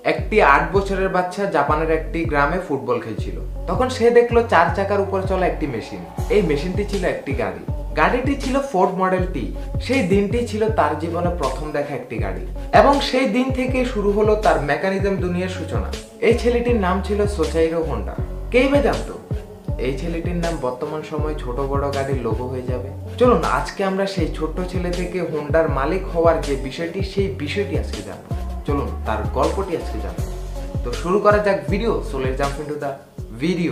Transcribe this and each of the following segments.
একটি 8 বছরের বাচ্চা জাপানের একটি গ্রামে ফুটবল খেলছিল। তখন সে দেখলো 4 চাকার উপর চলা একটি মেশিন। এই মেশিনটি ছিল একটি গাড়ি। গাড়িটি ছিল ফোর্ড মডেল টি। সেই দিনটি ছিল তার জীবনে প্রথম দেখা একটি গাড়ি, এবং সেই দিন থেকে শুরু হলো তার মেকানিজম দুনিয়ার সূচনা। এই ছেলেটির নাম ছিল সোচাইরো হোন্ডা। কেই বা জানতো এই ছেলেটির নাম বর্তমান সময়ে ছোট বড় গাড়ির লোগো হয়ে যাবে? চলুন আজকে আমরা সেই ছোট্ট ছেলে থেকে হোন্ডার মালিক হওয়ার যে বিষয়টি, সেই বিষয়টি আজকে জানবো। চলুন তার গল্পটি আজকে জানবো। তো শুরু করা যাক video. So let's jump into the video.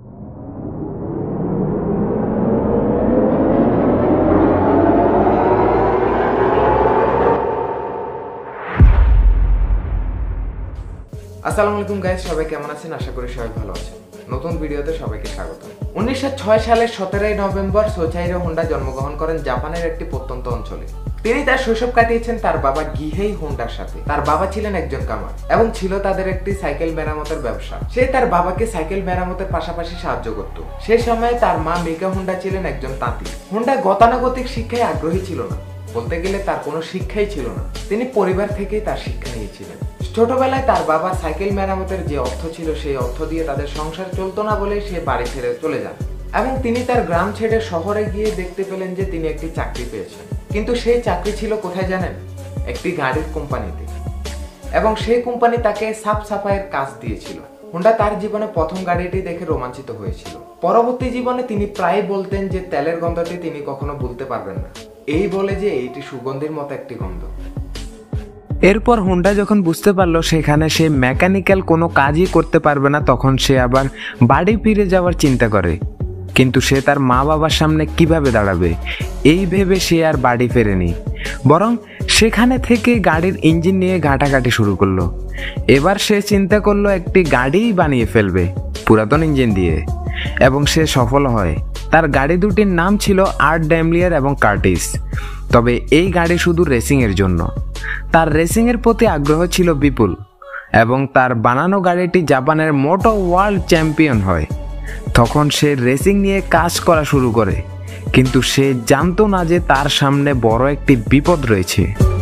আসসালামু আলাইকুম গাইস, সবাই কেমন আছেন? আশা করি সবাই ভালো আছেন। নতুন ভিডিওতে সবাইকে স্বাগত। 1906 সালের 17 নভেম্বর সোচাইরো হোন্ডা জন্মগ্রহণ করেন জাপানের একটি প্রত্যন্ত অঞ্চলে। তিনি তার শৈশব কাটিয়েছেন তার বাবা গিহেই হোন্ডার সাথে। তার বাবা ছিলেন একজন কামার এবং ছিল তাদের একটি সাইকেল মেরামতের ব্যবসা। সে তার বাবাকে সাইকেল মেরামতের পাশাপাশি সাহায্য করত। সেই সময়ে তার মা মিকা হোন্ডা ছিলেন একজন তাঁতি। হোন্ডা গতানুগতিক শিক্ষায় আগ্রহী ছিল না, বলতে গেলে তার কোনো শিক্ষাই ছিল না। তিনি পরিবার থেকেই তার শিক্ষা নিয়েছিলেন। ছোটবেলায় তার বাবা সাইকেল মেরামতের যে অর্থ ছিল, সেই অর্থ দিয়ে তাদের সংসার চলতো না বলে সে বাড়ি ছেড়ে চলে যান, এবং তিনি তার গ্রাম ছেড়ে শহরে গিয়ে দেখতে পেলেন যে তিনি একটি চাকরি পেয়েছেন। কিন্তু সেই চাকরি ছিল কোথায় জানেন? একটি গাড়ির কোম্পানিতে, এবং সেই কোম্পানি তাকে সাফ সাফাইয়ের কাজ দিয়েছিল। হোন্ডা তার জীবনে প্রথম গাড়িটি দেখে রোমাঞ্চিত হয়েছিল। পরবর্তী জীবনে তিনি প্রায় বলতেন যে তেলের গন্ধটি তিনি কখনো ভুলতে পারবেন না, এই বলে যে এইটি সুগন্ধির মতো একটি গন্ধ। এরপর হোন্ডা যখন বুঝতে পারলো সেখানে সে মেকানিক্যাল কোনো কাজই করতে পারবে না, তখন সে আবার বাড়ি ফিরে যাওয়ার চিন্তা করে। কিন্তু সে তার মা বাবার সামনে কিভাবে দাঁড়াবে, এই ভেবে সে আর বাড়ি ফেরেনি, বরং সেখানে থেকে গাড়ির ইঞ্জিন নিয়ে ঘাটাঘাটি শুরু করলো। এবার সে চিন্তা করলো একটি গাড়িই বানিয়ে ফেলবে পুরাতন ইঞ্জিন দিয়ে, এবং সে সফল হয়। তার গাড়ি দুটির নাম ছিল আর্ট ড্যামলিয়ার এবং কার্টিস। তবে এই গাড়ি শুধু রেসিংয়ের জন্য। তার রেসিংয়ের প্রতি আগ্রহ ছিল বিপুল, এবং তার বানানো গাড়িটি জাপানের মোটো ওয়ার্ল্ড চ্যাম্পিয়ন হয়। তখন সে রেসিং নিয়ে কাজ করা শুরু করে, কিন্তু সে জানতো না যে তার সামনে বড় একটি বিপদ রয়েছে।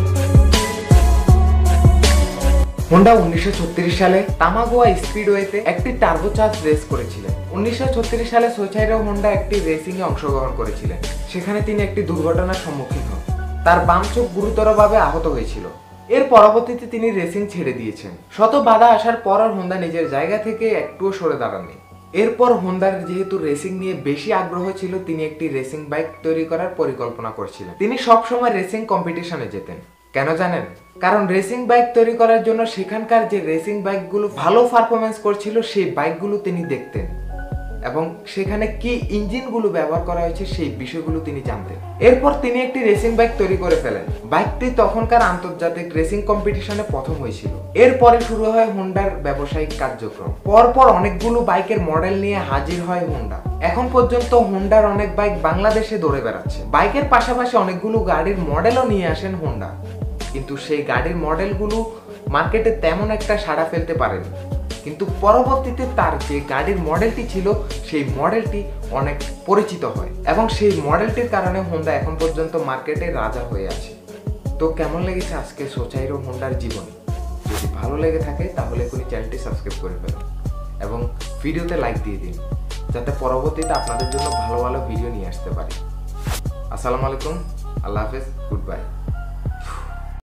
হোন্ডা 1936 সালে তামাগোয়া স্পিডওয়েতে একটি টার্বোচার্জ রেস করেছিলেন। 1936 সালে সোচাইরো হোন্ডা একটি রেসিং এ অংশগ্রহণ করেছিলেন। সেখানে তিনি একটি দুর্ঘটনার সম্মুখীন হন। তার বাম চোখ গুরুতরভাবে আহত হয়েছিল। এর পরবর্তীতে তিনি রেসিং ছেড়ে দিয়েছেন। শত বাধা আসার পর হোন্ডা নিজের জায়গা থেকে একটুও সরে দাঁড়াননি। এরপর হোন্ডার যেহেতু রেসিং নিয়ে বেশি আগ্রহ ছিল, তিনি একটি রেসিং বাইক তৈরি করার পরিকল্পনা করছিলেন। তিনি সবসময় রেসিং কম্পিটিশনে যেতেন। কেন জানেন? কারণ রেসিং বাইক তৈরি করার জন্য সেখানকার যে রেসিং বাইকগুলো ভালো পারফরমেন্স করছিল, সেই বাইকগুলো তিনি দেখতেন, এবং সেখানে কি ইঞ্জিনগুলো ব্যবহার করা হয়েছে সেই বিষয়গুলো তিনি জানতেন। এরপর তিনি একটি রেসিং বাইক তৈরি করে ফেলেন। বাইকটি তখনকার আন্তর্জাতিক রেসিং কম্পিটিশনে প্রথম হয়েছিল। এরপরে শুরু হয় হোন্ডার ব্যবসায়িক কার্যক্রম। পরপর অনেকগুলো বাইকের মডেল নিয়ে হাজির হয় হোন্ডা। এখন পর্যন্ত হোন্ডার অনেক বাইক বাংলাদেশে দৌড়ে বেড়াচ্ছে। বাইকের পাশাপাশি অনেকগুলো গাড়ির মডেলও নিয়ে আসেন হোন্ডা, কিন্তু সেই গাড়ির মডেলগুলো মার্কেটে তেমন একটা সাড়া ফেলতে পারেনি। কিন্তু পরবর্তীতে তার যে গাড়ির মডেলটি ছিল, সেই মডেলটি অনেক পরিচিত হয়, এবং সেই মডেলটির কারণে হোন্ডা এখন পর্যন্ত মার্কেটে রাজা হয়ে আছে। তো কেমন লেগেছে আজকে সোচাইরো হোন্ডার জীবনী? যদি ভালো লেগে থাকে তাহলে এখনই চ্যানেলটি সাবস্ক্রাইব করে ফেলুন এবং ভিডিওতে লাইক দিয়ে দিন, যাতে পরবর্তীতে আপনাদের জন্য ভালো ভালো ভিডিও নিয়ে আসতে পারি। আসসালামু আলাইকুম, আল্লাহ হাফেজ, গুড বাই।